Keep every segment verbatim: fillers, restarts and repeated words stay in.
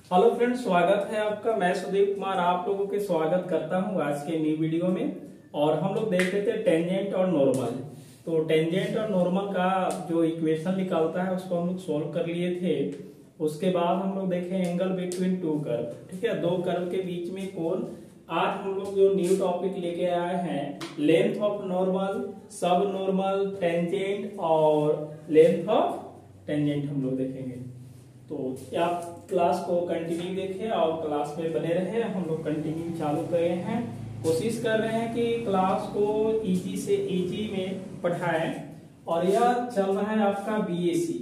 Hello friends, स्वागत है आपका। मैं सुदीप कुमार आप लोगों के स्वागत करता हूं आज के न्यू वीडियो में। और हम लोग देख रहे थे टेंजेंट और नॉर्मल। तो टेंजेंट और नॉर्मल का जो इक्वेशन निकालता है उसको हम लोग सोल्व कर लिए थे। उसके बाद हम लोग देखे एंगल बिटवीन टू कर्व, ठीक है, दो कर्व के बीच में कोण। आज हम लोग जो न्यू टॉपिक लेके आए हैं, length of normal, subnormal, tangent और लेंथ ऑफ टेंजेंट हम लोग देखेंगे। तो आप क्लास को कंटिन्यू देखें और क्लास में बने रहे। हम लोग कंटिन्यू चालू कर रहे हैं, कोशिश कर रहे हैं कि क्लास को इजी से इजी में पढ़ाएं। और यह चल रहा है आपका बीएससी।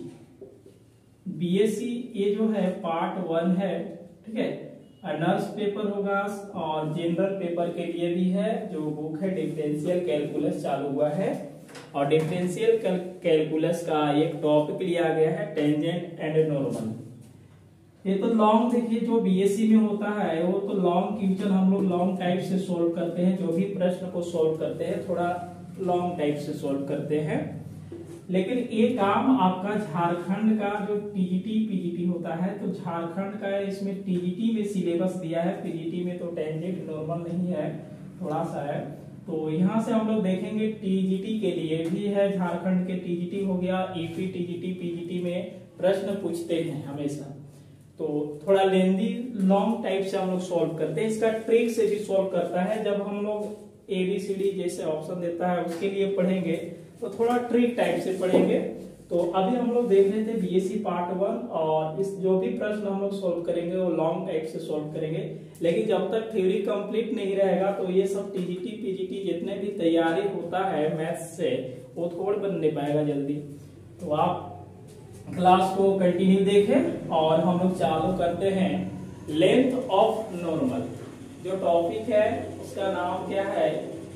बीएससी ये जो है पार्ट वन है, ठीक है। नर्स पेपर होगा और जनरल पेपर के लिए भी है। जो बुक है डिफरेंशियल कैलकुलस चालू हुआ है और डिफरेंशियल कैलकुलस का एक टॉपिक लिया गया है टेंजेंट एंड नॉर्मल। ये तो लॉन्ग देखिए जो बीएससी में होता है वो तो लॉन्ग क्वेश्चन हम लोग लॉन्ग टाइप से सोल्व करते हैं। जो भी प्रश्न को सोल्व करते हैं थोड़ा लॉन्ग टाइप से सोल्व करते हैं। लेकिन ये काम आपका झारखंड का जो टीजीटी पीजीटी होता है, तो झारखंड का इसमें टीजीटी में सिलेबस दिया है। पीजीटी में तो टेंजेंट नॉर्मल नहीं है, थोड़ा सा है। तो यहाँ से हम लोग देखेंगे टीजीटी के लिए भी है। झारखंड के टीजीटी हो गया, ईपी टीजीटी पीजीटी में प्रश्न पूछते हैं हमेशा। तो थोड़ा लेंदी लॉन्ग टाइप से हम लोग सोल्व करते हैं। इसका ट्रिक से भी सोल्व करता है। जब हम लोग एबीसीडी जैसे ऑप्शन देता है उसके लिए पढ़ेंगे तो थोड़ा ट्रिक टाइप से पढ़ेंगे। तो अभी हम लोग देख रहे थे बीएससी पार्ट वन, और इस जो भी प्रश्न हम लोग सोल्व करेंगे वो लॉन्ग टाइप से सोल्व करेंगे। लेकिन जब तक थ्योरी कंप्लीट नहीं रहेगा तो ये सब टीजीटी पीजीटी जितने भी तैयारी होता है मैथ्स से वो थोड़ा बन नहीं पाएगा जल्दी। तो आप क्लास को कंटिन्यू देखें और हम लोग चालू करते हैं लेंथ ऑफ नॉर्मल। जो टॉपिक है उसका नाम क्या है,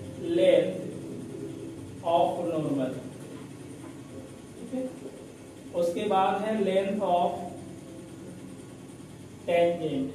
लेंथ ऑफ नॉर्मल, ठीक है। उसके बाद है लेंथ ऑफ टेंजेंट,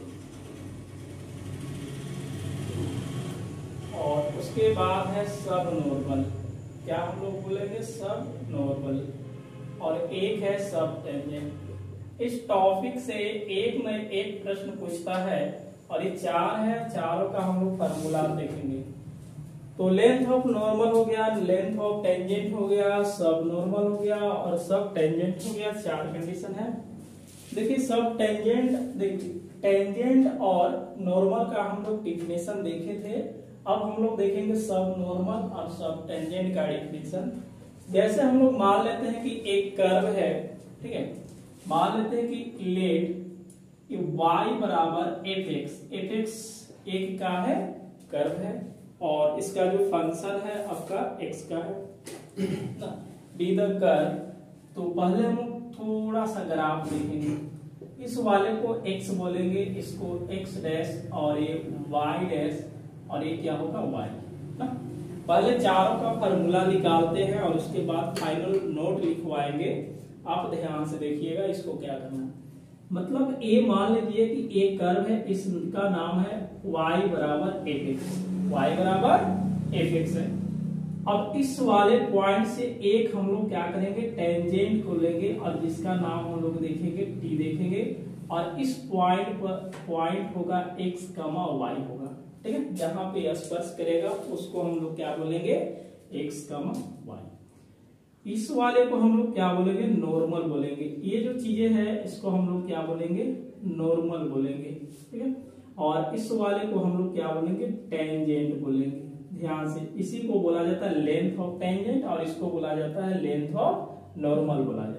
और उसके बाद है सब नॉर्मल। क्या हम लोग बोलेंगे, सब नॉर्मल। और एक है सब टेंजेंट। इस टॉपिक से एक में एक प्रश्न पूछता है और ये चार है, चारों का हम लोग फार्मूला देखेंगे। तो लेंथ ऑफ नॉर्मल हो गया, लेंथ ऑफ टेंजेंट हो गया, सब नॉर्मल हो गया और सब टेंजेंट हो गया। चार कंडीशन है। देखिए सब टेंजेंट, देखिए टेंजेंट और नॉर्मल का हम लोग डिफिनेशन देखे थे। अब हम लोग देखेंगे सब नॉर्मल और सब टेंजेंट का डिफिनेशन। जैसे हम लोग मान लेते हैं कि एक कर्व है, ठीक है। मान लेते हैं कि लेट कि y बराबर एफ एक्स, एफ एक्स एक का है कर्व है और इसका जो फंक्शन है आपका x का है। Be the curve. तो पहले हम थोड़ा सा ग्राफ देखेंगे। इस वाले को x बोलेंगे, इसको x डैश और ये y डैश और ये क्या होगा y ना। पहले चारों का फार्मूला निकालते हैं और उसके बाद फाइनल नोट लिखवाएंगे। आप ध्यान से देखिएगा इसको क्या करना। मतलब ए मान लीजिए कि एक कर्व है, इसका नाम है y बराबर एफ एक्स, y बराबर एफ एक्स है। अब इस वाले पॉइंट से एक हम लोग क्या करेंगे, टेंजेंट को लेंगे और जिसका नाम हम लोग देखेंगे t देखेंगे। और इस पॉइंट पर पॉइंट होगा x कमा y होगा, ठीक है। जहां पे स्पर्श करेगा उसको हम लोग क्या बोलेंगे, x कमा y। इस वाले को हम लोग क्या बोलेंगे, नॉर्मल बोलेंगे। ये जो चीजें हैं इसको हम लोग क्या बोलेंगे, नॉर्मल बोलेंगे, ठीक है। और इस वाले को हम लोग क्या बोलेंगे, टेंजेंट बोलेंगे। ध्यान से, इसी को बोला जाता है लेंथ ऑफ टेंजेंट और इसको बोला जाता है लेंथ ऑफ नॉर्मल बोला जाता है।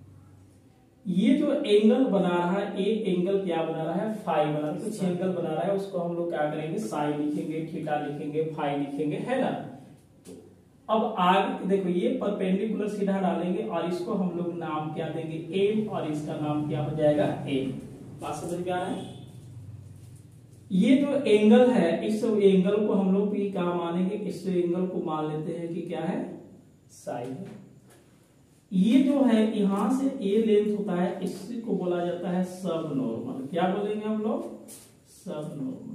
ये जो एंगल बना रहा है, एक एंगल क्या बना रहा है, फाई बना रहा है। कुछ एंगल बना रहा है उसको हम लोग क्या करेंगे, साइन लिखेंगे, थीटा लिखेंगे, फाई लिखेंगे, है ना। अब आगे देखो ये परपेंडिकुलर सीधा डालेंगे और इसको हम लोग नाम क्या देंगे, एम, और इसका नाम क्या हो जाएगा, एम। बात समझ में आ रहा है। ये जो एंगल है इस एंगल को हम लोग भी क्या मानेंगे, इस एंगल को मान लेते हैं कि क्या है, साइन है। ये जो है यहां से ए लेंथ होता है, इसी को बोला जाता है सब नॉर्मल। क्या बोलेंगे हम लोग, सब नॉर्मल।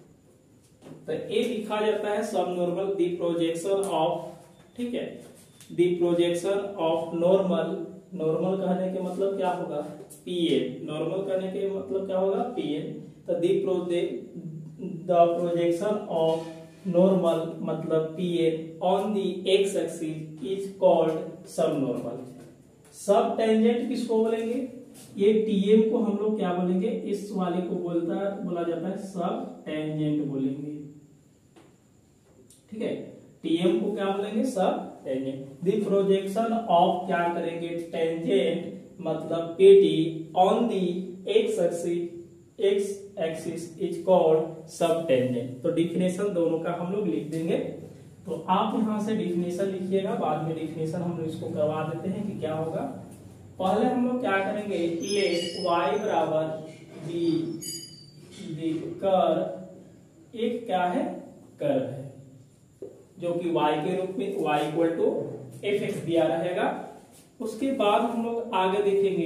तो ए लिखा जाता है सब नॉर्मल, द प्रोजेक्शन ऑफ, ठीक है, the projection of normal normal कहने के मतलब क्या होगा, पी एन। नॉर्मल कहने के मतलब क्या होगा, पी एन। तो the project the projection of normal मतलब P N on the x axis is called subnormal. Subtangent किसको बोलेंगे, ये टीएम को हम लोग क्या बोलेंगे, इस वाले को बोलता बोला जाता है सब टेंजेंट बोलेंगे। ठीक है, टीएम को क्या बोलेंगे, सब टेंजेंट। द प्रोजेक्शन ऑफ क्या करेंगे, टेंजेंट मतलब PT on the x axis x axis is called subtangent. तो डिफिनेशन दोनों का हम लोग लिख देंगे। तो आप यहां से डिफिनेशन लिखिएगा, बाद में डिफिनेशन हम लोग इसको करवा देते हैं कि क्या होगा। पहले हम लोग क्या करेंगे, लेट y बराबर बी दी कर्व, एक क्या है, कर्व है जो कि y के रूप में y equal to f x दिया रहेगा। उसके बाद हम लोग आगे देखेंगे,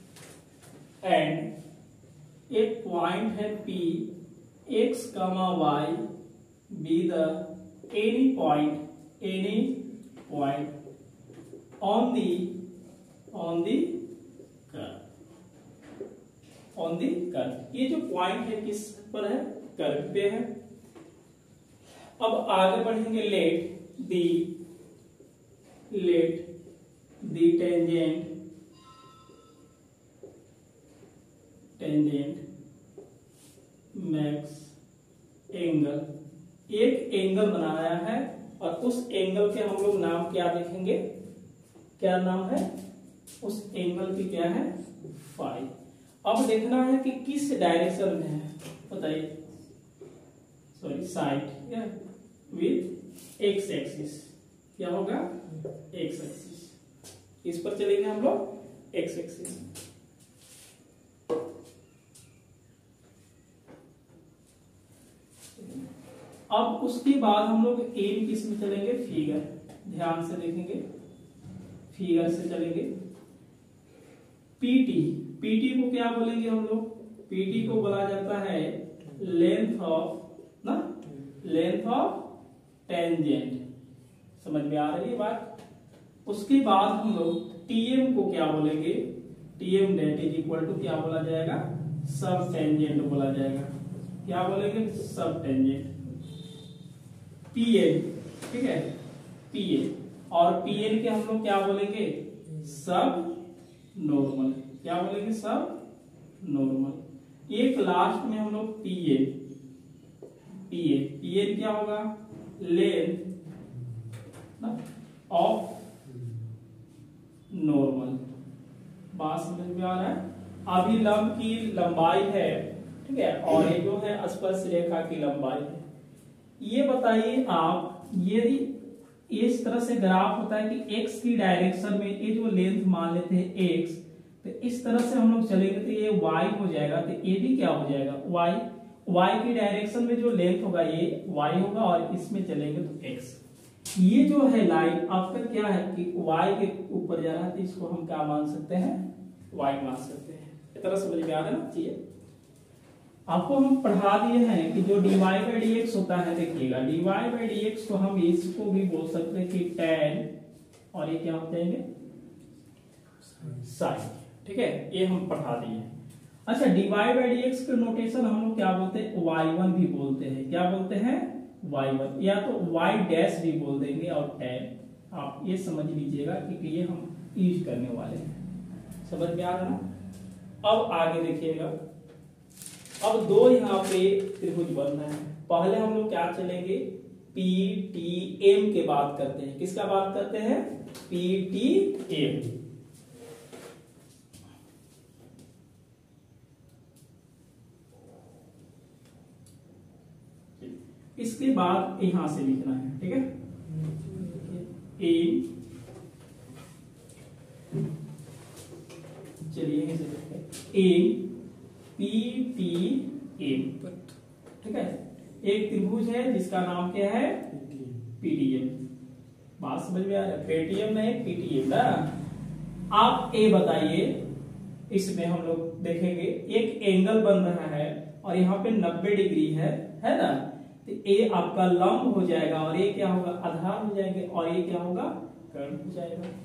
एंड एक पॉइंट है P x कमा y be the any point any point on the on the curve on the curve. ये जो पॉइंट है किस पर है, कर्व पे है। अब आगे बढ़ेंगे, let the let the tangent tangent makes angle, एक एंगल बनाया है और उस एंगल के हम लोग नाम क्या देखेंगे, क्या नाम है, उस एंगल की क्या है, फाई। अब देखना है कि किस डायरेक्शन में है, बताइए, sorry side with x axis, क्या होगा, एक्स एक्सिस, इस पर चलेंगे हम लोग, एक्स एक्सिस। अब उसके बाद हम लोग एम किस में चलेंगे, फिगर, ध्यान से देखेंगे, फिगर से चलेंगे। पीटी, पीटी को क्या बोलेंगे हम लोग, पीटी को बोला जाता है लेंथ ऑफ ना, लेंथ ऑफ टेंजेंट। समझ में आ रही है बात। उसके बाद हम लोग टीएम को क्या बोलेंगे, TM that is equal to क्या बोला जाएगा, सब टेंजेंट बोला जाएगा। क्या बोलेंगे, सब टेंजेंट। पीएन, ठीक है, पीएन, और पीएन के हम लोग क्या बोलेंगे, सब नॉर्मल। क्या बोलेंगे, सब नॉर्मल। एक लास्ट में हम लोग पीएन, पीएन पीएन क्या होगा, लेंथ ऑफ नॉर्मल। बात समझ में आ रहा है। अभिलंब की लंबाई है, ठीक है, और ये जो है स्पर्श रेखा की लंबाई है। ये बताइए आप, यदि इस तरह से ग्राफ होता है कि x की डायरेक्शन में ये जो लेंथ मान लेते हैं x, तो इस तरह से हम लोग चलेंगे तो ये y हो जाएगा, तो ये भी क्या हो जाएगा, y। y की डायरेक्शन में जो लेंथ होगा ये y होगा, और इसमें चलेंगे तो x। ये जो है लाइन आपका क्या है कि y के ऊपर जा रहा है, तो इसको हम क्या मान सकते हैं, y मान सकते हैं। इस तरह समझ में आ रहा है ना चीजें। आपको हम पढ़ा दिए हैं कि जो dy बाई डी एक्स होता है, देखिएगा dy बाई डी एक्स को हम इसको भी बोल सकते हैं कि tan, और ये क्या हो जाएंगे, साइन। ठीक है, ये हम पढ़ा दिए। अच्छा, dy बाई डी एक्स के नोटेशन हम लोग क्या बोलते हैं, वाई वन भी बोलते हैं। क्या बोलते हैं, वाई वन, या तो y डैश भी बोल देंगे, और tan। आप ये समझ लीजिएगा कि ये हम यूज करने वाले हैं। समझ में आ रहा ना। अब आगे देखिएगा, अब दो यहाँ पे त्रिभुज बन रहे हैं। पहले हम लोग क्या चलेंगे, पी टी एम के बात करते हैं। किसका बात करते हैं, पी टी एम। इसके बाद यहां से लिखना है, ठीक है, एम, चलिए यहीं से लिखते हैं, एम पी टी एम। ठीक है, एक त्रिभुज है जिसका नाम क्या है, पीटीएम। बात समझ में आ रहा है, पेटीएम नहीं पीटीएम ना। आप ए बताइए, इसमें हम लोग देखेंगे एक एंगल बन रहा है और यहाँ पे नब्बे डिग्री है है ना, तो ए आपका लंब हो जाएगा और ये क्या होगा, आधार हो जाएंगे, और ये क्या होगा, कर्ण हो जाएगा।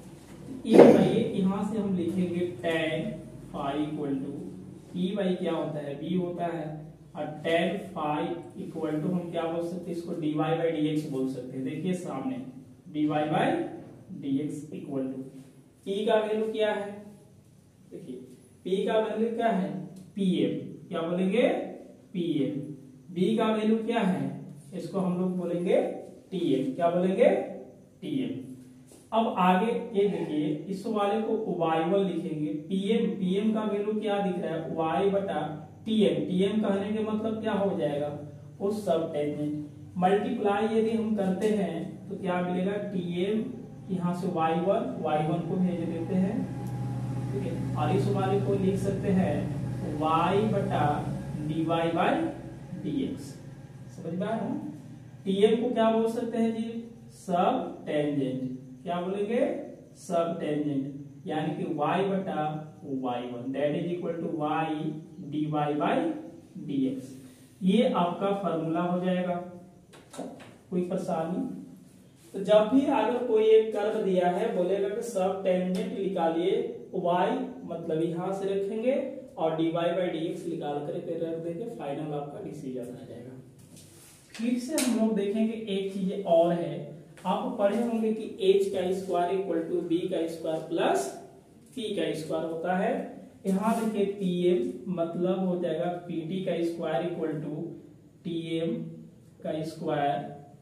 ये बताइए यहाँ से हम लिखेंगे ten five equal to P by क्या होता है, बी होता है, और टेन फाइव इक्वल टू हम क्या बोल सकते हैं, इसको d y by d x बोल सकते हैं। देखिए सामने d y by d x equal to P का वैल्यू क्या है, देखिए पी का वैल्यू क्या है, पी एम, क्या बोलेंगे पी एम। बी का वैल्यू क्या है, इसको हम लोग बोलेंगे टी एम, क्या बोलेंगे टी एम। अब आगे ये देखिए इस वाले को वाई वन लिखेंगे, पीएम, पीएम का वैल्यू क्या दिख रहा है, वाई बटा टीएम, टीएम कहने के मतलब क्या हो जाएगा, उस सब टेंजेंट मल्टीप्लाई यदि हम करते हैं तो क्या मिलेगा, टीएम यहाँ से वाई वन, वाई वन को भेज देते हैं, ठीक है, और इस वाले को लिख सकते हैं वाई बटा d y by d x. समझ में आया ना। टीएम को क्या बोल सकते हैं जी, सब टेंजेंट, क्या बोलेंगे सब टेंजेंट, यानी कि y बटा y one that is equal to y d y by d x. ये आपका फॉर्मूला हो जाएगा। कोई परेशानी, तो जब भी अगर कोई एक कर्व दिया है बोलेगा कि सब टेंजेंट निकालिए, y मतलब यहां से रखेंगे और d y by d x निकाल कर फिर रख देंगे, फाइनल आपका डिसीजन आ जाएगा। फिर से हम लोग देखेंगे एक चीज और है, आप पढ़े होंगे कि h का स्क्वायर इक्वल टू बी का स्क्वायर प्लस p का स्क्वायर होता है। यहाँ देखिए pm मतलब हो जाएगा pt का स्क्वायर इक्वल टू tm का स्क्वायर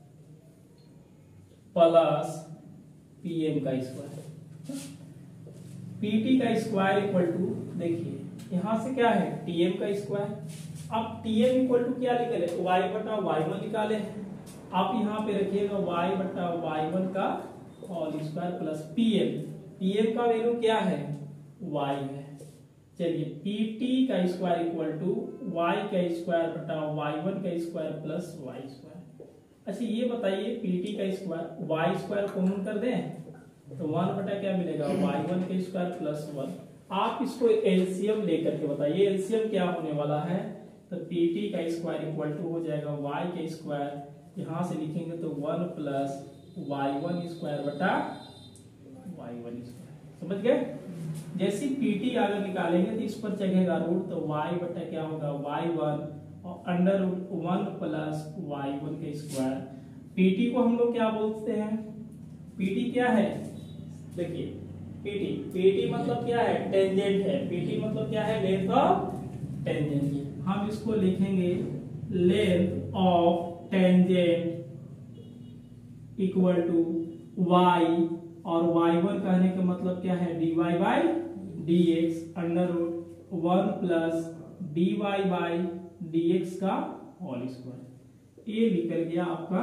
प्लस pm का स्क्वायर। pt का स्क्वायर इक्वल टू, देखिए यहाँ से क्या है tm का स्क्वायर, अब tm इक्वल टू क्या निकले, y बटा वाई वन निकाले, आप यहाँ पे रखिएगा y बटा वाई वन का whole square plus pm, pm का वैल्यू क्या है, y है। चलिए pt का स्क्वायर इक्वल टू y का स्क्वायर बटा वाई वन का स्क्वायर प्लस y स्क्वायर। अच्छा ये बताइए pt का स्क्वायर y स्क्वायर कॉमन कर दें तो वन बटा क्या मिलेगा, वाई वन का स्क्वायर प्लस वन। आप इसको एलसीएम लेकर के बताइए एलसीएम क्या होने वाला है, तो pt का स्क्वायर इक्वल टू हो जाएगा y का स्क्वायर, यहां से लिखेंगे तो one plus y one square बटा वाई वन स्क्वायर। समझ गए। जैसे pt अगर निकालेंगे तो इस पर चढ़ेगा रूट, तो y बटा क्या होगा वाई वन और under root one plus y one का स्क्वायर। pt को हम लोग क्या बोलते हैं, pt क्या है, देखिए pt, pt मतलब क्या है, टेंजेंट है, pt मतलब क्या है, लेंथ ऑफ टेंजेंट। हम इसको लिखेंगे length of tangent equal to y, और वाई वन कहने का मतलब क्या है, d y by d x under root one plus d y by d x का होल स्क्वायर। ये निकल गया आपका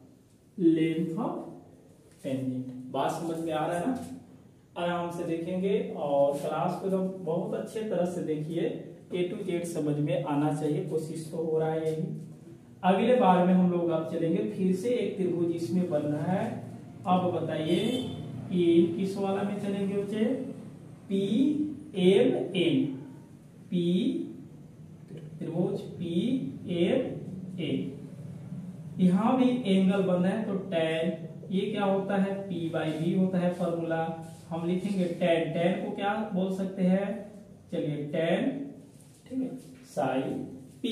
लेंथ ऑफ टेंजेंट। बात समझ में आ रहा है ना। आराम से देखेंगे और क्लास को तो बहुत अच्छे तरह से देखिए, ए टू जेड समझ में आना चाहिए, कोशिश तो हो रहा है यही। अगले बार में हम लोग अब चलेंगे फिर से एक त्रिभुज इसमें बन रहा है। अब बताइए कि किस वाला में चलेंगे बच्चे, पी एम एन, पी त्रिभुज पी एम एन, यहां भी एंगल बन रहा है तो टैन, ये क्या होता है P बाई बी होता है फॉर्मूला। हम लिखेंगे टैन, टैन को क्या बोल सकते हैं, चलिए टैन, ठीक है, साइन P।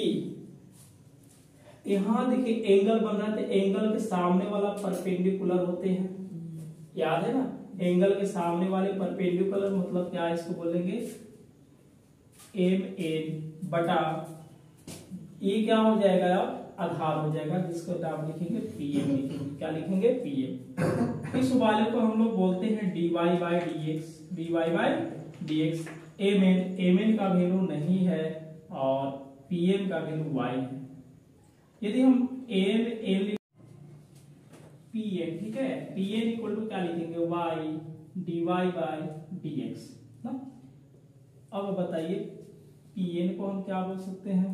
यहां देखिए एंगल बन रहा है तो एंगल के सामने वाला परपेंडिकुलर होते हैं, याद है ना, एंगल के सामने वाले परपेंडिकुलर मतलब क्या है, इसको बोलेंगे एम एन बटा, ये क्या हो जाएगा अब आधार हो जाएगा, जिसको नाम लिखेंगे पीएम, लिखेंगे क्या लिखेंगे पीएम। इस वाले को हम लोग बोलते हैं d y by d x, d y by d x. M n, m n का वैल्यू नहीं है और पीएम का वैल्यू वाई है। यदि हम एम एन पीएम, ठीक है, पीएम इक्वल टू क्या लिखेंगे y d y by d x ना। अब बताइए पीएन को हम क्या बोल सकते हैं,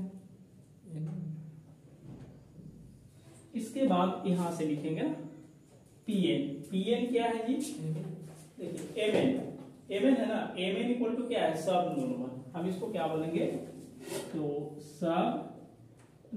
इसके बाद यहां से लिखेंगे ना पीएन, पीएन क्या है जी, देखिए एम एन, एम एन है ना, एम एन इक्वल टू क्या है सब नॉर्मल, हम इसको क्या बोलेंगे तो सब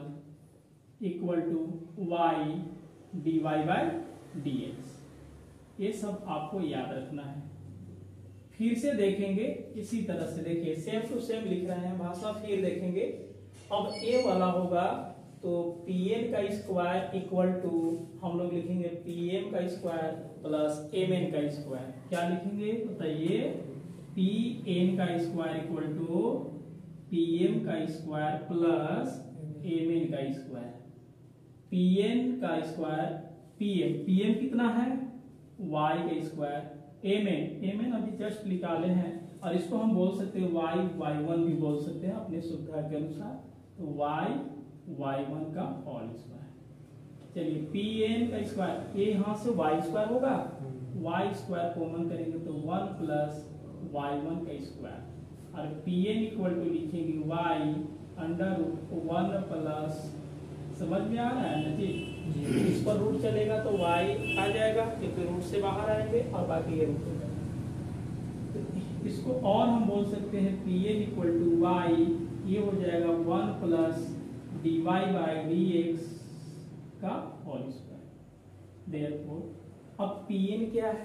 normal equal to y d y by d x. ये सब आपको याद रखना है। फिर से देखेंगे इसी तरह से, देखिए सेम टू सेम लिख रहे हैं भाषा। फिर देखेंगे अब ए वाला होगा तो पी एन का स्क्वायर इक्वल टू हम लोग लिखेंगे पी एम का स्क्वायर प्लस एम एन का स्क्वायर। क्या लिखेंगे बताइए? पी एन का square equal to p m का स्क्वायर प्लस एम एन का स्क्वायर। पी एन का square p m, p m कितना है? वाई का square, m n, m n अभी जस्ट निकाले हैं और इसको हम बोल सकते हैं वाई वाई वन भी बोल सकते हैं अपने सुविधा के अनुसार। तो वाई वाई वन का होल स्क्वायर। चलिए पी एन का स्क्वायर, ये यहाँ से वाई स्क्वायर होगा, वाई स्क्वायर कॉमन करेंगे तो वन प्लस वाई वन का स्क्वायर और पी एन इक्वल टू लिखेंगे y under root one plus, समझ में आ रहा है ना जी? इस पर रूट चलेगा तो y आ जाएगा क्योंकि रूट से बाहर आएंगे और बाकी ये रूट हो जाएगा। तो इसको और हम बोल सकते हैं p n equal to y, ये हो जाएगा one plus d y by d x का होल स्क्वायर। देयरफॉर अब पी एन क्या है?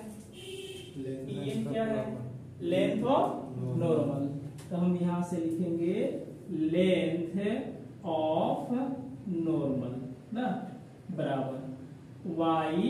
पी एन क्या है? Length of normal. तो हम यहाँ से लिखेंगे लेंथ ऑफ नॉर्मल ना बराबर y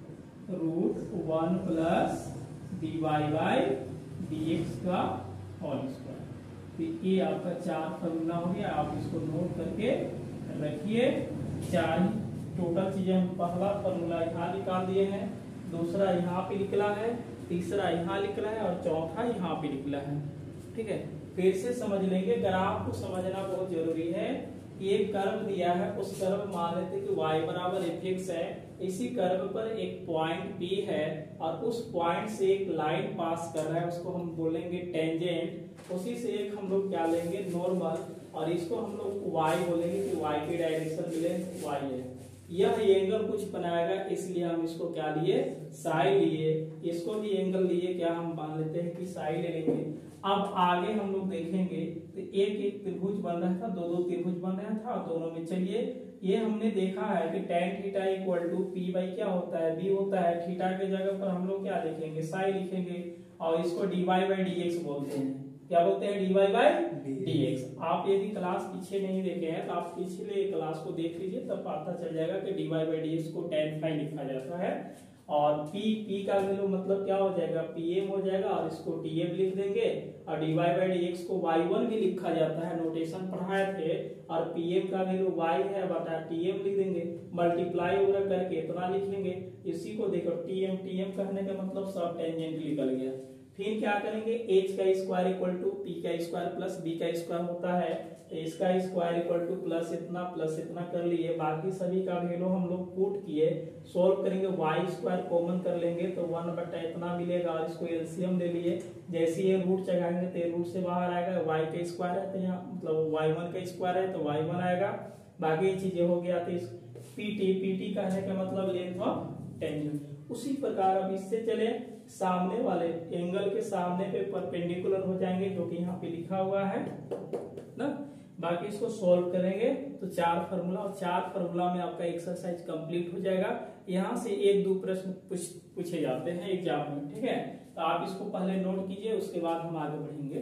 root one plus d y by d x का होल स्क्वायर। तो ये आपका चार फॉर्मूला हो गया, आप इसको नोट करके रखिए। चार टोटल चीजें हम पहला फॉर्मूला यहाँ निकाल दिए हैं, दूसरा यहाँ पे निकला है, तीसरा यहाँ निकला है और चौथा यहाँ पे निकला है। ठीक है, फिर से समझ लेंगे। ग्राफ को समझना बहुत जरूरी है। एक कर्व दिया है, उस कर्व मान लेते कि y बराबर एफ एक्स है, इसी कर्व पर एक पॉइंट P है और उस पॉइंट से एक लाइन पास कर रहा है, उसको हम बोलेंगे टेंजेंट। उसी से एक हम लोग क्या लेंगे नॉर्मल और इसको हम लोग y बोलेंगे कि y की डायरेक्शन मिले y है। यह एंगल कुछ बनाएगा इसलिए हम इसको क्या लिए? साई लिए। इसको भी एंगल लिए, क्या हम मान लेते हैं कि साई ले लेंगे। अब आगे हम लोग देखेंगे तो एक एक त्रिभुज बन रहा था, दो दो त्रिभुज बन रहा था और दोनों में चलिए ये हमने देखा है कि tan theta equal to P by क्या होता है? b होता है। थीटा के जगह पर हम लोग क्या लिखेंगे? साई लिखेंगे और इसको d y by d x बोलते हैं। क्या बोलते हैं? D y by d x. आप यदि क्लास पीछे नहीं देखे हैं तो आप पिछले क्लास को देख लीजिए, तब पता चल जाएगा कि d y by d x को tan फाई लिखा जाता है। और p p का वैल्यू मतलब क्या हो जाएगा? pm हो जाएगा और इसको tm लिख देंगे और dy बाई dx को वाई वन भी लिखा जाता है, नोटेशन पढ़ाए थे। और pm का वैल्यू y है बटा tm लिख देंगे, मल्टीप्लाई वगैरह करके इतना लिखेंगे। इसी को देखो tm tm कहने का मतलब सब टेंजेंट निकल गया। फिर क्या करेंगे? h का स्क्वायर इक्वल टू p का स्क्वायर प्लस b का स्क्वायर होता है, तो इसका स्क्वायर इक्वल टू प्लस इतना प्लस इतना कर लिए। बाकी सभी का वैल्यू हम लोग पुट किए, सोल्व करेंगे, वाई स्क्वायर कॉमन कर लेंगे तो वन बटा इतना मिलेगा और इसको एलसीएम ले लिए। जैसे ये रूट चढ़ाएंगे तो ये रूट से बाहर आएगा, वाई का स्क्वायर है तो यहाँ मतलब वाई वन का स्क्वायर है तो वाई वन आएगा। बाकी चीजें हो गया तो पीटी पीटी कहने का मतलब लेंथ ऑफ टेंजेंट। उसी प्रकार अब इससे चले सामने वाले एंगल के सामने पे परपेंडिकुलर हो जाएंगे जो कि यहाँ पे लिखा हुआ है ना। बाकी इसको सॉल्व करेंगे तो चार फार्मूला और चार फार्मूला में आपका एक्सरसाइज कंप्लीट हो जाएगा। यहाँ से एक दो प्रश्न पूछ पूछे जाते हैं एग्जाम में, ठीक है। तो आप इसको पहले नोट कीजिए, उसके बाद हम आगे बढ़ेंगे।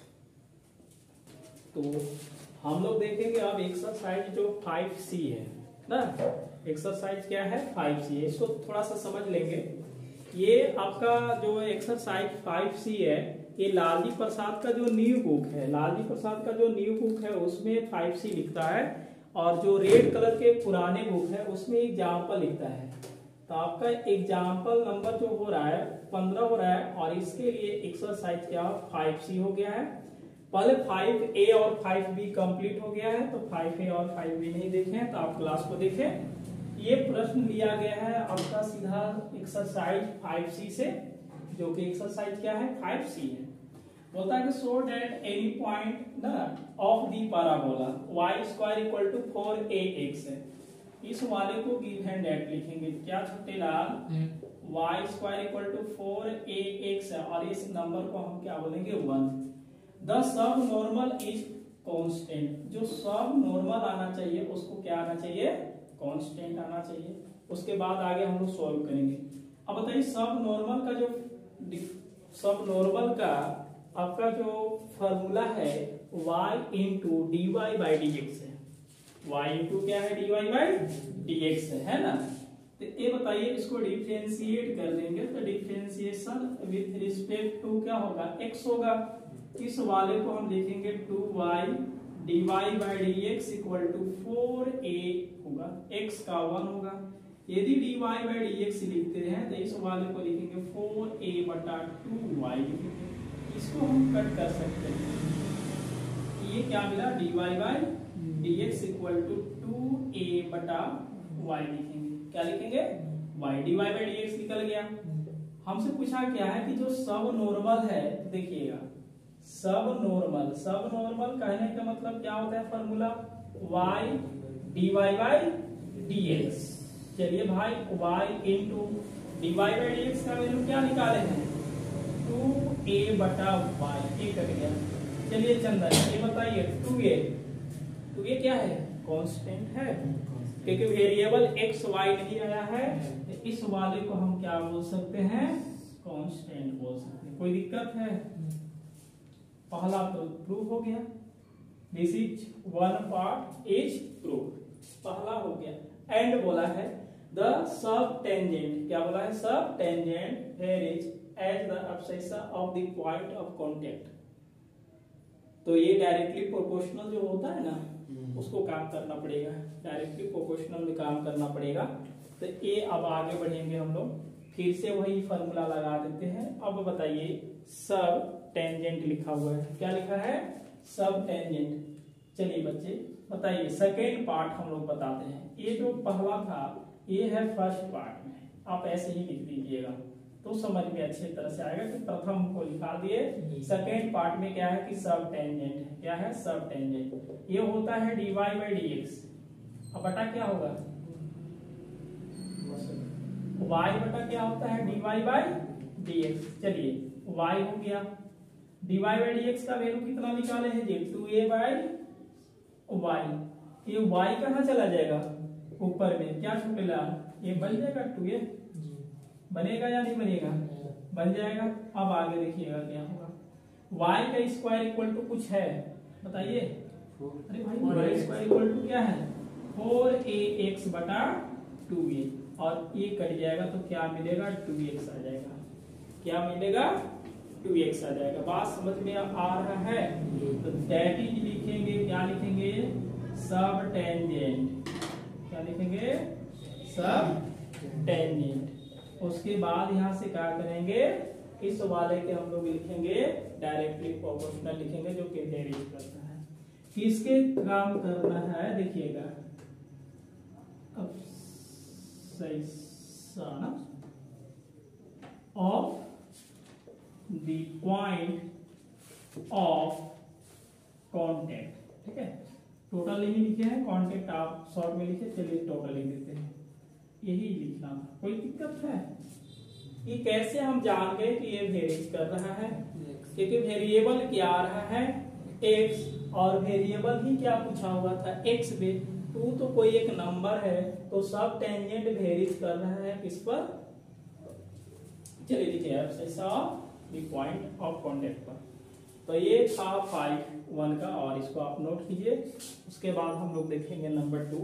तो हम लोग देखेंगे अब एक्सरसाइज जो फाइव सी है ना। एक्सरसाइज क्या है? फाइव सी है। इसको थोड़ा सा समझ लेंगे। ये आपका जो एक्सरसाइज फाइव सी है, ये लालजी प्रसाद का जो न्यू बुक है, लालजी प्रसाद का जो न्यू बुक है उसमें फाइव सी लिखता है और जो रेड कलर के पुराने बुक है उसमें एग्जाम्पल लिखता है। तो आपका एग्जाम्पल नंबर जो हो रहा है पंद्रह हो रहा है और इसके लिए एक्सरसाइज क्या फाइव सी हो गया है। पहले फाइव ए और फाइव बी कंप्लीट हो गया है, तो फाइव ए और फाइव बी नहीं देखे हैं तो आप क्लास को देखें। ये प्रश्न लिया गया है आपका सीधा एक्सरसाइज फाइव सी से, जो कि एक्सरसाइज क्या है? फाइव सी है। बोलता है कि सो दैट एनी पॉइंट ना of the parabola y square equal to four a x है। इस वाले को गिवन दैट लिखेंगे क्या छोटे लाल? y square equal to four a x है और इस नंबर को हम क्या बोलेंगे? One. The subnormal is constant. जो सब नॉर्मल आना चाहिए उसको क्या आना चाहिए? कांस्टेंट आना चाहिए। उसके बाद आगे हम लोग सॉल्व करेंगे। अब बताइए सब नॉर्मल का जो सब नॉर्मल का आपका जो फॉर्मूला है y into d y by d x है। y इंटू क्या है, d y by d x है, है ना। तो ये बताइए इसको डिफरेंशिएट कर देंगे तो डिफरेंशिएशन विथ रिस्पेक्ट टू क्या होगा, x होगा। इस वाले को हम लिखेंगे two y d y by d x equal to four a होगा, x का वन होगा। यदि d y by d x लिखते हैं तो इस वाले को लिखेंगे फोर ए बटा टू वाई लिखेंगे। इसको हम कट कर सकते हैं, ये क्या मिला, d y by d x equal to two a बटा वाई लिखेंगे। क्या लिखेंगे, y d y by d x निकल गया। हमसे पूछा क्या है कि जो सब नॉर्मल है, देखिएगा सब नॉर्मल, सब नॉर्मल कहने का मतलब क्या होता है formula, y d y by d x. चलिए भाई y into d y by d x का वैल्यू क्या निकाले हैं, टू ए बटा वाई, ये कट गया। चलिए चंदन ये बताइए टू ए, टू ए क्या है, कांस्टेंट है, क्योंकि वेरिएबल एक्स वाई नहीं आया है तो इस वाले को हम क्या बोल सकते हैं, कांस्टेंट बोल सकते हैं। कोई दिक्कत है, पहला तो प्रूफ हो गया, this is one part is proof, पहला हो गया। एंड बोला है द सब टेंजेंट, क्या बोला है, subtangent varies at the abscissa of the point of contact. तो ये डायरेक्टली प्रोपोर्शनल जो होता है ना उसको काम करना पड़ेगा, डायरेक्टली प्रोपोर्शनल में काम करना पड़ेगा। तो ये अब आगे बढ़ेंगे हम लोग, फिर से वही फॉर्मूला लगा देते हैं। अब बताइए सब टेंजेंट लिखा हुआ है, क्या लिखा है, सब टेंजेंट। चलिए बच्चे बताइए सेकेंड पार्ट हम लोग बताते हैं। ये जो पहला था ये है फर्स्ट पार्ट में, आप ऐसे ही लिख दीजिएगा तो समझ में अच्छी तरह से आएगा कि प्रथम को लिखा दिए। सेकेंड पार्ट में क्या है कि सब टेंजेंट है, क्या है, सब टेंजेंट। ये होता है d y by d x, अब बटा क्या होगा, y बटा क्या होता है, d y by d x. चलिए y हो गया, d y by d x का वैल्यू कितना निकाले हैं जी, टू ए बाई वाई। ये y कहाँ चला जाएगा, ऊपर में क्या छुपेला, ये बन जाएगा टू ए, बनेगा या नहीं बनेगा, बन जाएगा। अब आगे देखिएगा क्या होगा, y का स्क्वायर इक्वल टू कुछ है, बताइए, अरे भाई y स्क्वायर इक्वल टू क्या है, फोर ए एक्स बटा टू ए, और ये कट जाएगा तो क्या मिलेगा, टू एक्स आ जाएगा। क्या मिलेगा, टू एक्स आ जाएगा। बात समझ में आ रहा है, तो दैट इज लिखेंगे, क्या लिखेंगे, सब टेंजेंट, क्या लिखेंगे, सब टेंजेंट। उसके बाद यहां से क्या करेंगे, इस वाले के हम लोग लिखेंगे डायरेक्टली प्रोपोर्शनल लिखेंगे, जो कि वेरी करता है। किसके काम करना है देखिएगा, अब सही सा of the point of contact, ठीक है। टोटल नहीं लिखे हैं, कांटेक्ट आप शॉर्ट में लिखे, चलिए टोटल लिख देते हैं, यही लिखना था। कोई दिक्कत है, ये कैसे हम जान गए कि ये वेरीज कर रहा है, क्योंकि वेरिएबल क्या आ रहा है, x, और वेरिएबल ही क्या पूछा हुआ था, x पे, टू तो कोई एक नंबर है, तो सब टेंजेंट वेरीज कर रहा है किस पर, चलिए लिखिए द पॉइंट ऑफ कांटेक्ट पर। तो ये था फाइव वन का, और इसको आप नोट कीजिए। उसके बाद हम लोग देखेंगे नंबर टू।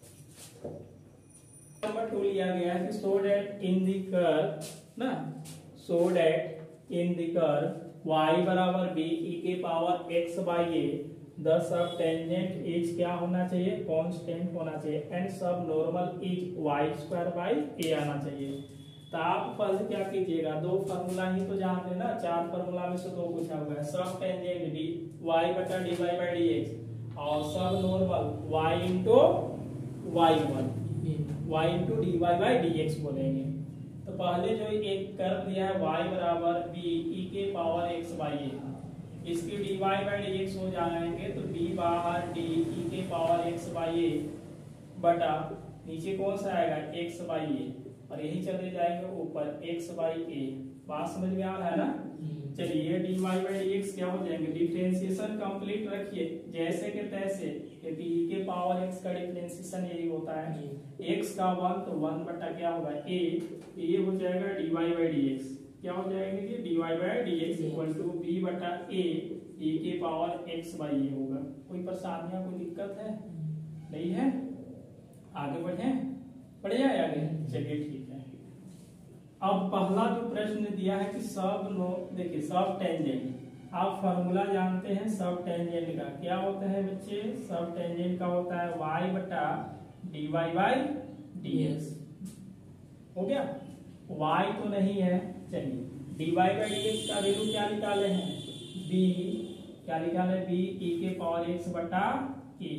नंबर टू लिया गया है कि so that in the curve ना, so that in the curve y बराबर b e के power x by a, the subtangent is क्या होना चाहिए, कांस्टेंट होना चाहिए, and subnormal is y square by a आना चाहिए। तो आप पहले क्या कीजिएगा, दो फार्मूला ही तो जानते हैं ना, चार फार्मूला में से दो पूछा हुआ है, सब टेंजेंट डी वाई बटा d y by d x, और subnormal y into y one, y into d y by d x बोलेंगे। तो पहले जो एक कर्व दिया है y बराबर b e के पावर x बाई ए, इसकी d y by d x हो जाएंगे तो b बाहर d e के पावर x बाई ए बटा नीचे कौन सा आएगा, x बाई ए, और यही चले जाएंगे ऊपर x बाई ए। बात समझ में आ रहा है ना। चलिए d y by d x क्या हो जाएंगे, डिफरेंशिएशन कंप्लीट रखिए जैसे के तैसे, क्योंकि e के पावर x का डिफरेंशिएशन यही होता है, x का वन तो वन बटा क्या होगा a, ये हो जाएगा d y by d x, क्या हो जाएगा ये d y by d x equal to b बटा a e के पावर x बाई ए होगा। कोई परेशानियां कोई दिक्कत है नहीं है, आगे बढ़े बढ़ जाए आगे, चलिए ठीक है। अब पहला जो प्रश्न दिया है कि सब नो, देखिए सब टेंजेंट, आप फॉर्मूला जानते हैं सब टेंजेंट का, क्या होता है बच्चे, सब टेंजेंट का होता है y बटा d y by d x, हो गया। y तो नहीं है, चलिए d y by d x का वैल्यू क्या निकाले हैं, b, क्या निकाले b e के पावर x बटा e,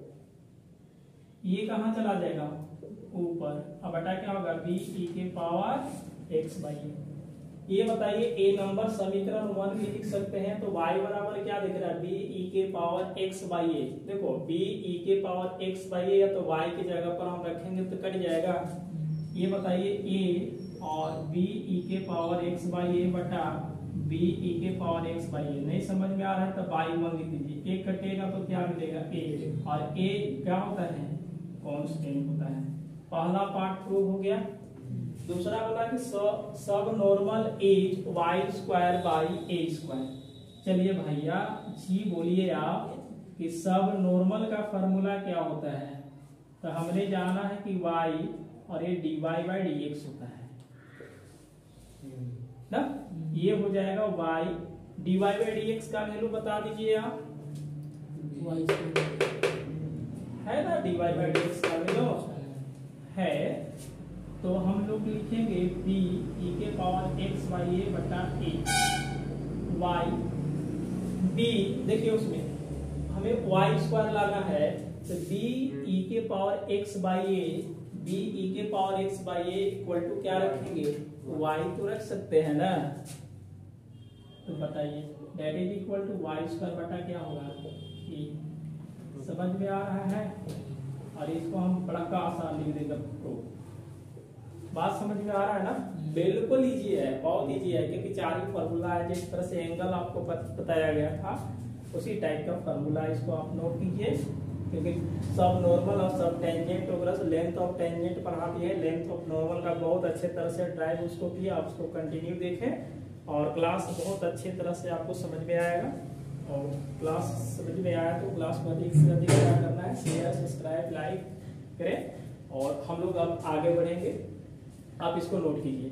ये कहाँ चला जाएगा ऊपर, अब बटा क्या होगा b e के पावर x बाई ए। ये बताइए ए नंबर समीकरण वन भी लिख सकते हैं, तो y बराबर क्या दिख रहा है b e के पावर x बाई ए, देखो b e के पावर x बाई ए, या तो y की जगह पर हम रखेंगे तो कट जाएगा, ये बताइए a और b e के पावर x बाई ए बटा b e के पावर x बाई ए, नहीं समझ में आ रहा है तो बाई वन लिख दीजिए, एक कटेगा तो क्या मिलेगा a, और a क्या होता है कांस्टेंट होता है। पहला पार्ट प्रूव हो गया। दूसरा बोला कि subnormal is y square by a square. चलिए भैया जी बोलिए आप कि सब नॉर्मल का फॉर्मूला क्या होता है, तो हमने जाना है कि y और ये d y by d x होता है ना, ये हो जाएगा y d y by d x का वैल्यू बता दीजिए आप, है ना d y by d x का वैल्यू है, तो हम लोग लिखेंगे b e के पावर x बाई ए बटा ए, y b, देखिए उसमें हमें y स्क्वायर लाना है, तो b e के power x by a, b e के power x by a equal to क्या रखेंगे, y तो रख सकते हैं ना, तो बताइए that is equal to y square बटा क्या होगा e, समझ में आ रहा है। और इसको हम बड़ा का आसान लिख देंगे, तो बात समझ में आ रहा है ना, बिल्कुल इजी है, बहुत इजी है, क्योंकि चार ही फॉर्मूला है, जिस तरह से एंगल आपको बताया गया था उसी टाइप का फॉर्मूला, इसको आप नोट कीजिए, क्योंकि सब नॉर्मल और सब टेंजेंट वगैरह लेंथ ऑफ टेंजेंट पढ़ाती है, लेंथ ऑफ नॉर्मल का बहुत अच्छे तरह से ड्राइव उसको किया, आप उसको कंटिन्यू देखें और क्लास बहुत अच्छी तरह से आपको समझ में आएगा। और क्लास समझ में आया तो क्लास को अधिक से अधिक क्या करना है, शेयर सब्सक्राइब लाइक करें, और हम लोग अब आगे बढ़ेंगे, आप इसको नोट कीजिए।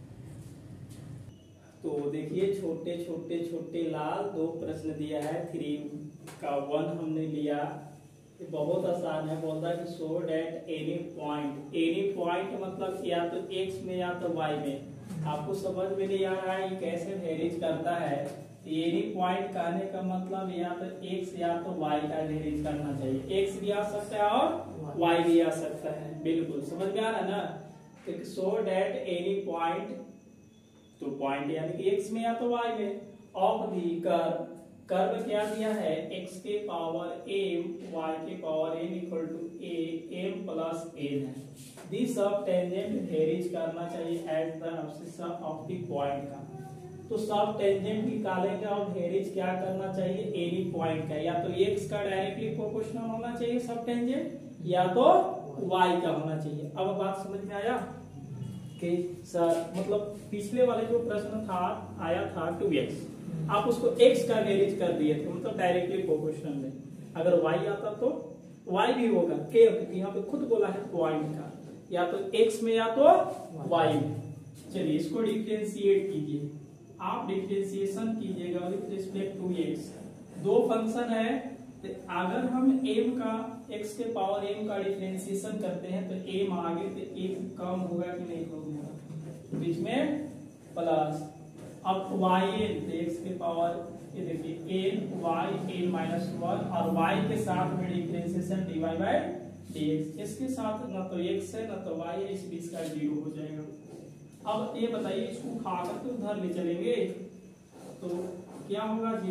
तो देखिए छोटे छोटे छोटे लाल दो प्रश्न दिया है, थ्री का वन हमने लिया, ये बहुत आसान है, बोलता है कि show that any point, any point मतलब या तो एक्स में या तो वाई में, आपको समझ में नहीं आ रहा है ये कैसे वेरीज करता है, एनी पॉइंट कहने का मतलब या तो एक्स या तो वाई का वेरीज करना चाहिए, एक्स भी आ सकता है और वाई भी आ सकता है, बिल्कुल समझ में आ रहा है ना। सो डेट एनी पॉइंट, तो पॉइंट यानी कि एक्स में या तो वाई में, ऑफ दी कर्व, कर्व क्या दिया है एक्स के पावर एम वाई के power n equal to a m plus n है, दिस सब टेंजेंट वेरीज करना चाहिए at the abscissa of the point का, तो सब टेंजेंट निकालेंगे और वेरीज क्या करना चाहिए एनी पॉइंट का, या तो एक्स का डायरेक्टली प्रोपोर्शनल होना चाहिए सब टेंजेंट, या तो वाई का होना चाहिए। अब बात समझ में आया कि सर मतलब पिछले वाले जो प्रश्न था आया था टू एक्स, आप उसको x का वेरीज कर दिए थे, मतलब डायरेक्टली प्रोपोर्शनल में, अगर y आता तो y भी होगा, क्योंकि यहाँ पे खुद बोला है पॉइंट का, या तो x में या तो y में। चलिए इसको डिफरेंशिएट कीजिए, आप डिफरेंशिएशन कीजिएगा विद रिस्पेक्ट टू x, दो फंक्शन है, तो अगर हम m का x के पावर m का डिफरेंशिएशन करते हैं तो m आगे तो एक कम होगा कि नहीं होगा, बीच में प्लस, अब y n x के पावर ये देखिए n y n minus one, और y के साथ में डिफरेंशिएशन dy बाई dx, इसके साथ न तो x है न तो y है, इस बीच का जीरो हो जाएगा। अब ये बताइए इसको खा करके उधर ले चलेंगे तो क्या होगा जी,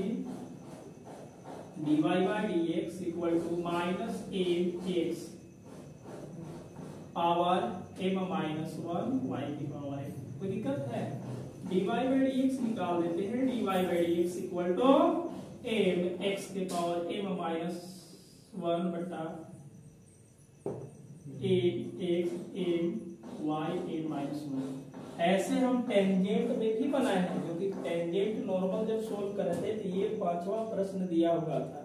dy by dx equal to minus m x power m minus one y की पावर है, कोई दिक्कत है d y by d x निकाल देते हैं। D y by d x equal to m x के पावर एम माइनस वन बटा m x m y m minus one. ऐसे हम टेंजेंट में भी बनाए हैं, जो कि टेंजेंट नॉर्मल जब सोल्व कर रहे थे तो ये पांचवा प्रश्न दिया हुआ था।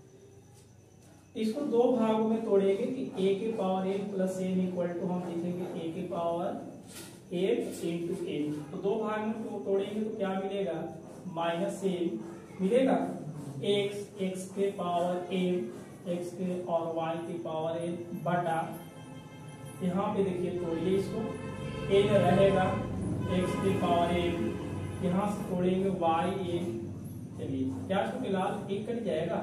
इसको दो भागों में तोड़ेंगे कि a के power m plus m equal to हम लिखेंगे a के पावर m इंटू एम। तो दो भाग में तो तोड़ेंगे तो क्या मिलेगा, माइनस एम मिलेगा, x x के पावर m x के और y के पावर m बटा, यहाँ पे देखिए तोड़िए इसको, a रहेगा x के पावर m, यहाँ से तोड़ेंगे y m। चलिए क्या फिलहाल एक कट जाएगा,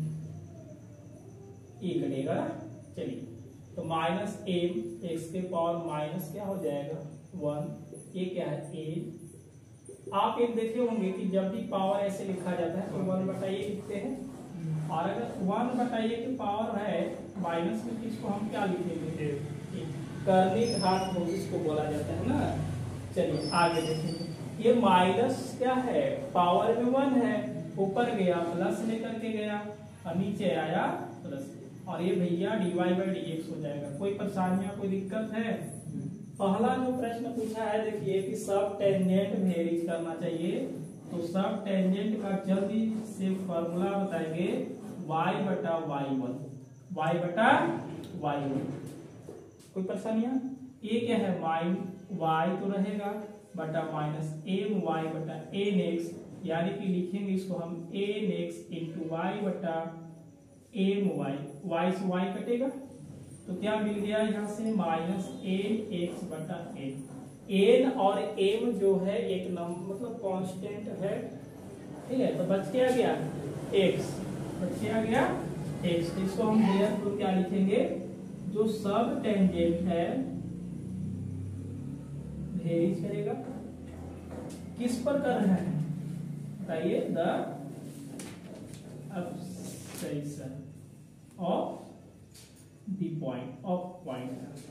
ए कटेगा। चलिए तो माइनस एम एक्स के पावर माइनस क्या हो जाएगा वन, ये क्या है ए। आप एक देखे होंगे कि जब भी पावर ऐसे लिखा जाता है तो वन बटा ए लिखते हैं, और अगर वन बटा ए की पावर है माइनस में, इसको हम क्या लिखेंगे, कर्णिक घात हो इसको बोला जाता है ना। चलिए आगे देखेंगे, ये माइनस क्या है, पावर में वन है, ऊपर गया प्लस लेकर के गया और नीचे आया प्लस, और ये भैया d y by d x हो जाएगा। कोई परेशानियां, कोई दिक्कत है? पहला जो प्रश्न पूछा है देखिए कि सब टेंजेंट वेरीज करना चाहिए, तो सब टेंजेंट का जल्दी से फॉर्मूला बताएंगे y बटा वाई वन, वाई बटा वाई वन। कोई परेशानियां? ये क्या है, माइन y तो रहेगा बटा माइनस एम वाई बटा एन एक्स, यानी कि लिखेंगे इसको हम एन एक्स इंटू वाई बटा एम वाई, वाई से वाई कटेगा तो क्या मिल गया यहाँ से, माइनस एन एक्स बटा एन। एन और एम जो है एक नंबर मतलब कांस्टेंट है, ठीक है, तो बच क्या गया एक्स, बच क्या गया एक्स। तो इसको हम देयरफॉर क्या लिखेंगे, जो सब टेंजेंट है वेरीज करेगा, किस पर कर रहे हैं बताइए, द abscission of the point of point।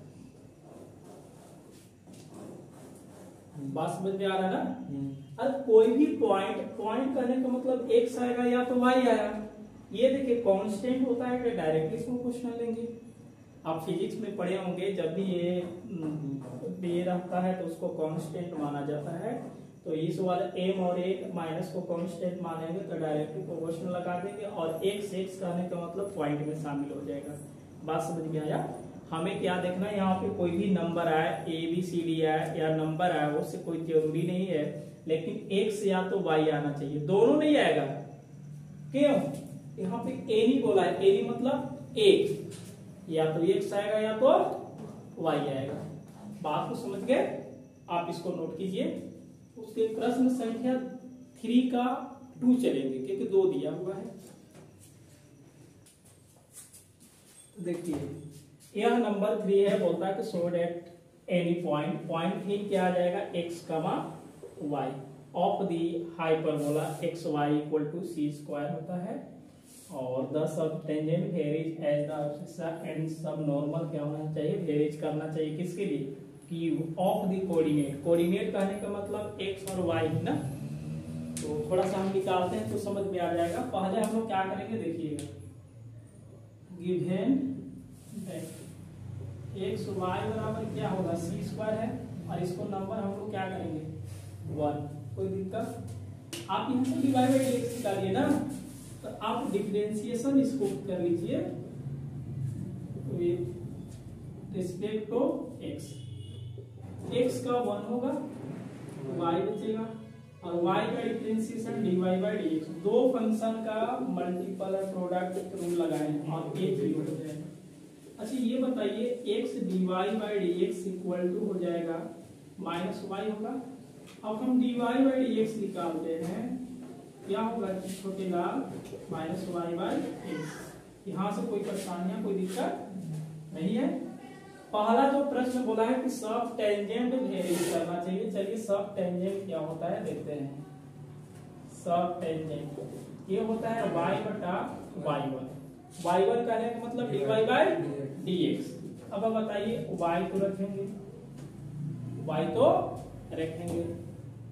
बात समझ में आ रहा है ना। अरे कोई भी पॉइंट, पॉइंट करने का मतलब एक्स आएगा या तो वाई आएगा। ये देखिए कांस्टेंट होता है कि डायरेक्टली इसको क्वेश्चन लेंगे। आप फिजिक्स में पढ़े होंगे, जब भी ये दे रहता है तो उसको कांस्टेंट माना जाता है, तो इस वाले m और एक माइनस को कांस्टेंट मानेंगे तो डायरेक्टली प्रोपोर्शनल लगा देंगे, और x x कहने का मतलब पॉइंट में शामिल हो जाएगा। बात समझ में आया। हमें क्या देखना है, यहाँ पे कोई भी नंबर आए, ए बी सी डी आए या नंबर आए, उससे कोई जरूरी नहीं है, लेकिन x या तो y आना चाहिए, दोनों नहीं आएगा। क्यों? यहाँ पे ए नहीं बोला है, ए मतलब एक, या तो x आएगा या तो y आएगा। बात को समझ गए? आप इसको नोट कीजिए। उसके प्रश्न संख्या थ्री का टू चलेंगे क्योंकि दो दिया हुआ है। देखिए यह नंबर थ्री है, बोलता है कि so that any point, point three क्या आ जाएगा, x comma y of the hyperbola x y equal to c square होता है, और the subtangent varies as the and subnormal क्या होना चाहिए, वेरीज करना चाहिए किसके लिए, cube of the coordinate. Coordinate कहने का मतलब एक्स और वाई है ना, तो थोड़ा सा हम निकालते हैं तो समझ में आ जाएगा। पहले हम लोग क्या करेंगे देखिएगा, गिवन एक्स वाई बराबर क्या होगा, सी स्क्वायर है, और इसको नंबर हम लोग क्या करेंगे वन। कोई दिक्कत? आप यहाँ से डिवाइड बाई एक्स निकालिए ना, तो आप डिफरेंशिएशन इसको कर लीजिए with respect to x. x का वन होगा, y बचेगा, और y का डिफरेंशिएशन dy बाई dx। दो फंक्शन का मल्टीपल प्रोडक्ट रूल लगाए और एक ही हो जाएगा। अच्छा ये बताइए, x dy by dx equal to हो जाएगा माइनस वाई होगा। अब हम dy बाई dx निकालते हैं, क्या होगा छोटे लाल, माइनस वाई बाई एक्स। यहाँ से कोई परेशानियां, कोई दिक्कत नहीं है। पहला जो प्रश्न बोला है कि सब टेंजेंट वेरीज करना चाहिए। चलिए सब टेंजेंट क्या होता है देखते हैं। सब टेंजेंट ये होता है y बटा वाई वन, वाई वन कहने का मतलब dy बाई dx। अब अब बताइए y तो रखेंगे, y तो रखेंगे,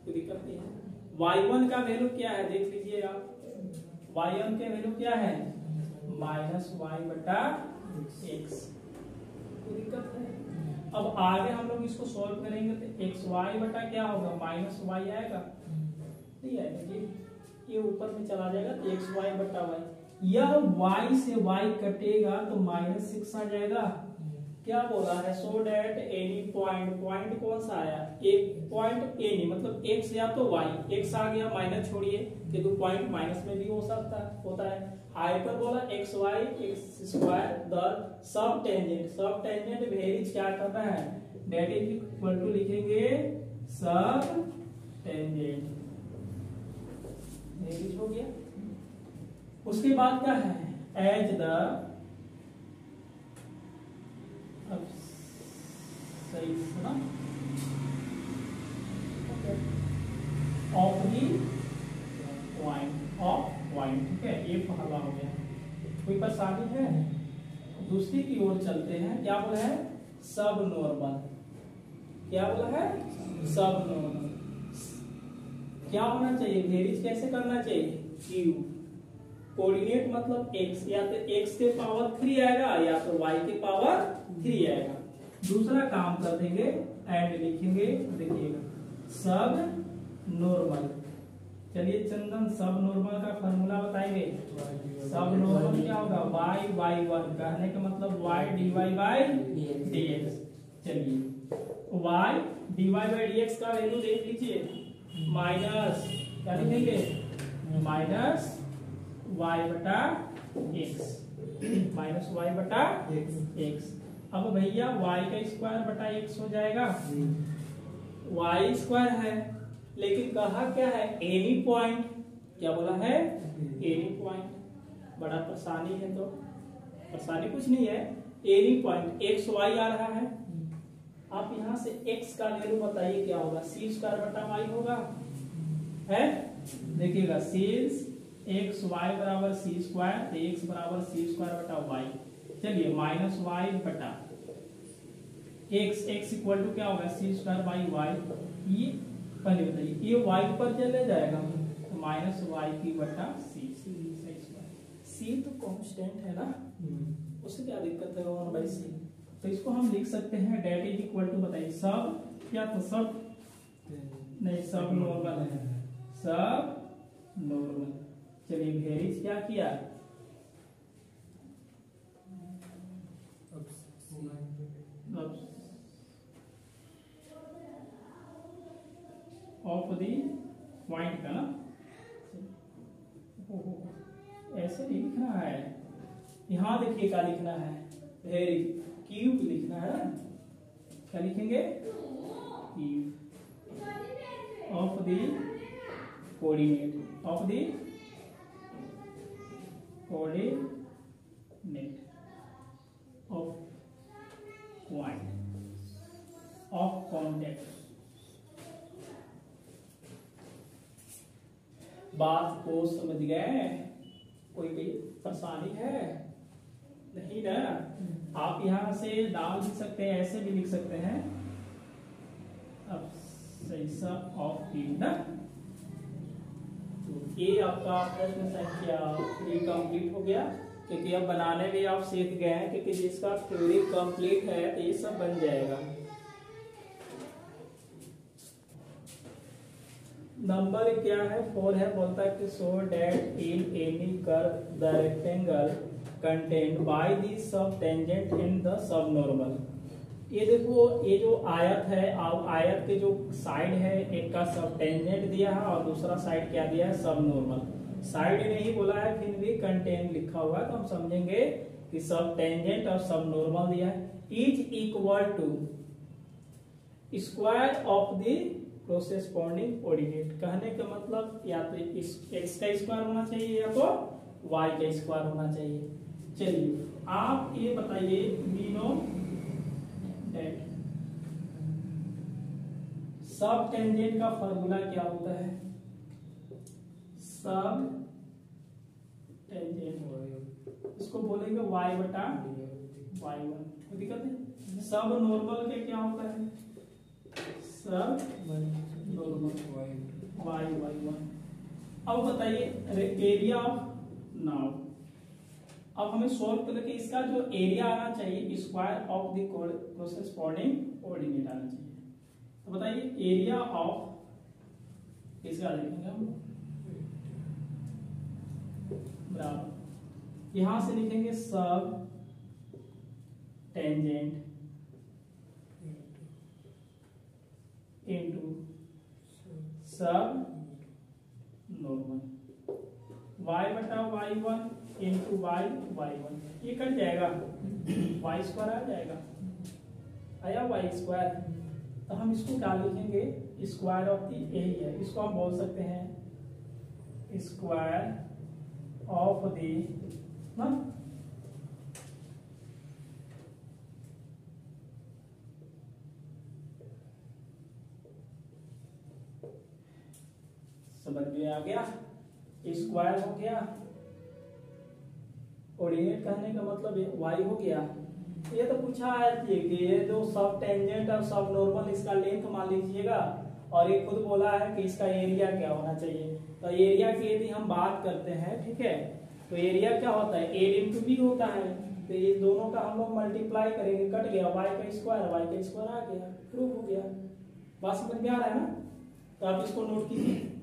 कोई दिक्कत नहीं है। वाई वन का वैल्यू क्या है देख लीजिए आप, वाई वन के वैल्यू क्या है माइनस वाई बटा एक्स, कोई दिक्कत है। अब आगे हम लोग इसको सॉल्व करेंगे तो एक्स वाई बटा क्या होगा माइनस वाई आएगा, नहीं आएगा जी, ये ऊपर में चला जाएगा तो एक्स वाई बटा वाई, यह y से y कटेगा तो माइनस सिक्स आ जाएगा। क्या बोला है so that any point, point कौन सा आया एक पॉइंट एनी मतलब x या तो y, x आ गया माइनस छोड़िए कि तो पॉइंट माइनस में भी हो सकता होता है। Hyperbola x y x square the subtangent, subtangent varies क्या करना है डेट इज इक्वल टू लिखेंगे सब टेंजेंट, वेरीज हो गया। उसके बाद क्या है एज द, अब सही सुना, of the point of point, ठीक है ये पहला हो गया। कोई परेशानी है, दूसरी की ओर चलते हैं। क्या बोला है सब नॉर्मल, क्या बोला है सब नॉर्मल, क्या होना चाहिए वेरीज कैसे करना चाहिए क्यू, कोऑर्डिनेट मतलब x, या तो x के पावर थ्री आएगा या तो y के पावर थ्री आएगा। दूसरा काम कर देंगे एंड लिखेंगे, देखिएगा सब नॉर्मल। चलिए चंदन सब नॉर्मल का फॉर्मूला बताएंगे। सब नॉर्मल क्या होगा y y वन, कहने का मतलब y dy बाई dx। चलिए y dy बाई dx का वैल्यू देख लीजिए माइनस, क्या लिखेंगे माइनस y बटा x, माइनस वाई बटा x। अब भैया y का स्क्वायर बटा x हो जाएगा, y स्क्वायर है लेकिन कहा क्या है एनी पॉइंट, क्या बोला है एनी पॉइंट। बड़ा परेशानी है, तो परेशानी कुछ नहीं है, एनी पॉइंट एक्स वाई आ रहा है। आप यहां से x का वैल्यू बताइए क्या होगा, सी स्क्वायर बटा वाई होगा है, देखिएगा सीन्स एक्स वाई बराबर सी स्क्वायर, तो एक्स बराबर सी स्क्वायर बटा वाई। चलिए माइनस वाई बटा एक्स, एक्स इक्वल टू क्या होगा सी स्क्वायर बाई वाई, ये पहले बताइए ये वाई पर चले जाएगा तो माइनस वाई की बटा सी, सी स्क्वायर, सी तो कांस्टेंट है ना, उससे क्या दिक्कत है वन बाई सी। तो इसको हम लिख सकते हैं डेट इज इक्वल टू बताइए सब, क्या तो सब नहीं सब नॉर्मल है, सब नॉर्मल। चलिए वेरीज क्या किया ऑफ दी पॉइंट का ना, ऐसे नहीं लिखना है, यहां देखिए क्या लिखना है वेरी क्यूब लिखना है, क्या लिखेंगे cube of the coordinate, of the coordinate of point of contact. बात को समझ गए, कोई भी परेशानी है नहीं ना। आप यहां से डाल भी सकते हैं, ऐसे भी लिख सकते हैं। अब सही सा ऑफ क्यूब ना, ये आपका प्रश्न संख्या थ्री कंप्लीट हो गया, क्योंकि अब बनाने में आप सीख गए हैं, क्योंकि जिसका थ्योरी कंप्लीट है तो ये सब बन जाएगा। नंबर क्या है फोर है, बोलता है कि so that in any curve the rectangle contained by the subtangent in the subnormal. ये देखो ये जो आयत है, अब आयत के जो साइड है एक का सब टेंजेंट दिया है और दूसरा साइड क्या दिया है सब नॉर्मल। साइड नहीं बोला है फिर भी कंटेंट लिखा हुआ है, तो हम समझेंगे कि सब टेंजेंट और सब नॉर्मल दिया है। Is equal to square of the corresponding coordinate, कहने का मतलब या तो इस एक्स का स्क्वायर होना चाहिए या तो वाई का स्क्वायर होना चाहिए। चलिए आप ये बताइए मीनो डेट सब टेंजेंट का फॉर्मूला क्या होता है, सब टेंजेंट इसको बोलेंगे वाई बटा वाई वन, दिक्कत है। सब नॉर्मल के क्या होता है सब नॉर्मल वाई वाई वन। अब बताइए एरिया ऑफ नाउ, अब हमें सोल्व करके इसका जो एरिया आना चाहिए square of the corresponding coordinate आना चाहिए। तो बताइए एरिया ऑफ इसका लिखेंगे हम बराबर, यहां से लिखेंगे subtangent into subnormal, y बटा y one into y y one, ये कट जाएगा, वाई स्क्वायर आ जाएगा, आया वाई स्क्वायर। तो हम इसको क्या लिखेंगे, स्क्वायर ऑफ दी यही है, इसको हम बोल सकते हैं स्क्वायर ऑफ दी ना समझ में आ गया, स्क्वायर हो गया, कोऑर्डिनेट कहने का मतलब ये वाई हो गया। ये तो पूछा है कि ये जो सब टेंजेंट और सब नॉर्मल इसका लेंथ मान लीजिएगा, और ये खुद बोला है कि इसका एरिया क्या होना चाहिए। तो एरिया की यदि हम बात करते हैं, ठीक है, तो एरिया क्या होता है, ए इंटू बी होता है। तो ये दोनों का हम लोग मल्टीप्लाई करेंगे, कट गया वाई का स्क्वायर, वाई का स्क्वायर आ गया, प्रूफ हो गया। बात समझ में आ रहा है ना, तो आप इसको नोट कीजिए।